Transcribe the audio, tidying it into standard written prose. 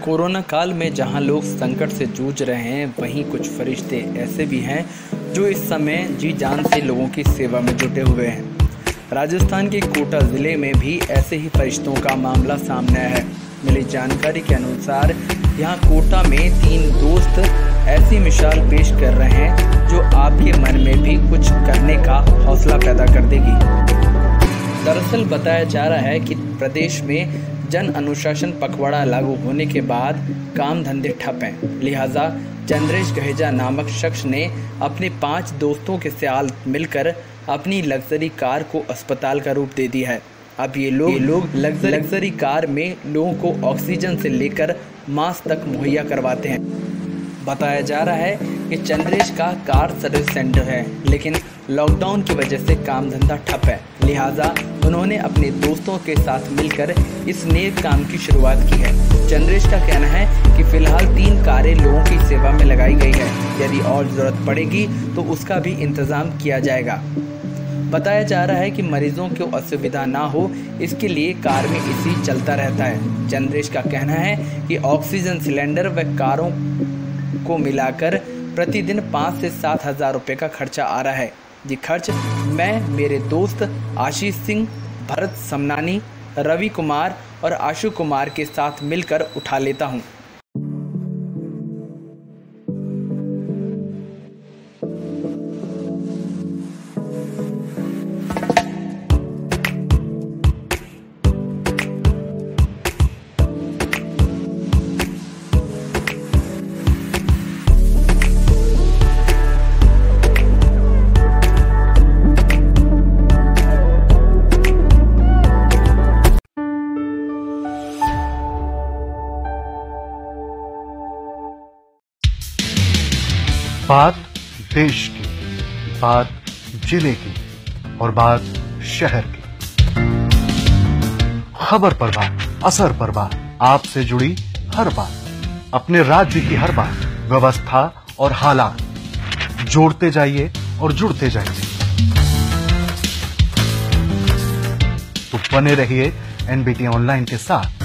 Corona काल में जहां लोग संकट से जूझ रहे हैं, वहीं कुछ फरिश्ते ऐसे भी हैं जो इस समय जी जान से लोगों की सेवा में जुटे हुए हैं। राजस्थान के कोटा ज़िले में भी ऐसे ही फरिश्तों का मामला सामने आया है। मिली जानकारी के अनुसार यहां कोटा में 3 दोस्त ऐसी मिसाल पेश कर रहे हैं जो आपके मन में भी कुछ करने का हौसला पैदा कर देगी। दरअसल बताया जा रहा है कि प्रदेश में जन अनुशासन पखवाड़ा लागू होने के बाद काम धंधे ठप हैं, लिहाजा चंद्रेश गहेजा नामक शख्स ने अपने 5 दोस्तों के साथ मिलकर अपनी लग्जरी कार को अस्पताल का रूप दे दिया है। अब ये लोग लग्जरी कार में लोगों को ऑक्सीजन से लेकर मास्क तक मुहैया करवाते हैं। बताया जा रहा है कि चंद्रेश का कार सर्विस सेंटर है, लेकिन लॉकडाउन की वजह से काम धंधा ठप है, लिहाजा उन्होंने अपने दोस्तों के साथ मिलकर इस नेक काम की शुरुआत की है। चंद्रेश का कहना है कि फिलहाल 3 कारें लोगों की सेवा में लगाई गई है, यदि और ज़रूरत पड़ेगी तो उसका भी इंतज़ाम किया जाएगा। बताया जा रहा है कि मरीजों को असुविधा ना हो, इसके लिए कार में एसी चलता रहता है। चंद्रेश का कहना है कि ऑक्सीजन सिलेंडर व कारों को मिलाकर प्रतिदिन 5 से 7 हज़ार रुपये का खर्चा आ रहा है। ये खर्च मैं, मेरे दोस्त आशीष सिंह, भरत समनानी, रवि कुमार और आशु कुमार के साथ मिलकर उठा लेता हूँ। बात देश की, बात जिले की और बात शहर की। खबर पर बात, असर पर बात, आपसे जुड़ी हर बात, अपने राज्य की हर बात, व्यवस्था और हालात, जोड़ते जाइए और जुड़ते जाइए। तो बने रहिए एनबीटी ऑनलाइन के साथ।